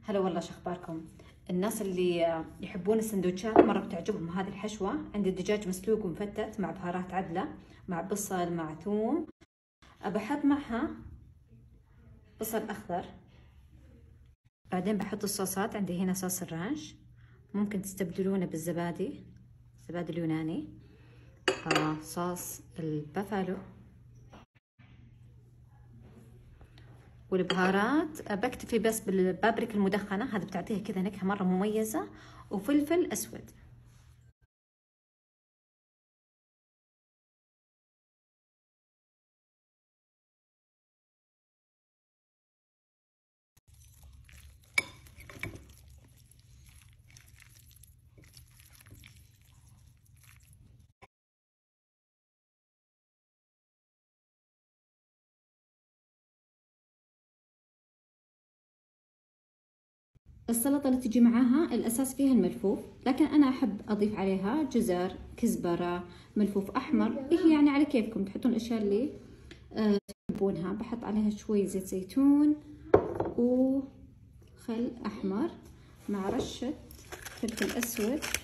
هلا والله، شو اخباركم؟ الناس اللي يحبون السندوتشات مره بتعجبهم هذه الحشوه. عندي دجاج مسلوق ومفتت مع بهارات عدله، مع بصل، مع ثوم. بحط معها بصل اخضر. بعدين بحط الصوصات. عندي هنا صوص الرانش، ممكن تستبدلونه بالزبادي، الزبادي اليوناني. صوص البافالو. والبهارات بكتفي بس بالبابريكا المدخنة، هذا بتعطيها كذا نكهة مرة مميزة، وفلفل أسود. السلطة اللي تجي معاها الأساس فيها الملفوف، لكن أنا أحب أضيف عليها جزر، كزبرة، ملفوف أحمر. إيه يعني على كيفكم، تحطون الأشياء اللي تحبونها. بحط عليها شوي زيت زيتون وخل أحمر مع رشة فلفل أسود